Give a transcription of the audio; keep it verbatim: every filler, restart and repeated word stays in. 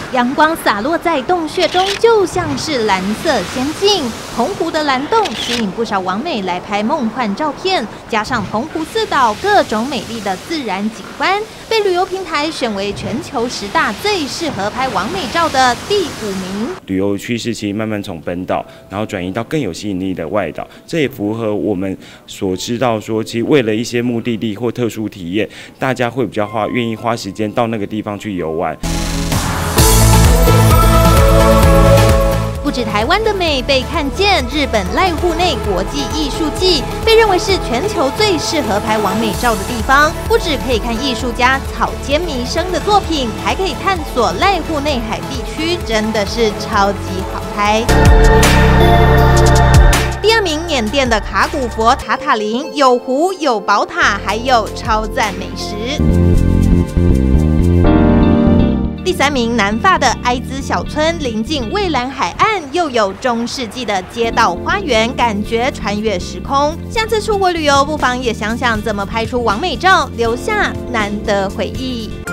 阳光洒落在洞穴中，就像是蓝色仙境。澎湖的蓝洞吸引不少网美来拍梦幻照片，加上澎湖四岛各种美丽的自然景观，被旅游平台选为全球十大最适合拍网美照的第五名。 旅游趋势其实慢慢从本岛，然后转移到更有吸引力的外岛，这也符合我们所知道说，其实为了一些目的地或特殊体验，大家会比较花愿意花时间到那个地方去游玩。 不止台湾的美被看见，日本濑户内国际艺术季被认为是全球最适合拍完美照的地方。不止可以看艺术家草间弥生的作品，还可以探索濑户内海地区，真的是超级好拍。第二名，缅甸的卡古佛塔塔林，有湖有宝塔，还有超赞美食。第三名，南法的埃兹小村，临近蔚蓝海岸，又有中世纪的街道花园，感觉穿越时空。下次出国旅游，不妨也想想怎么拍出完美照，留下难得回忆。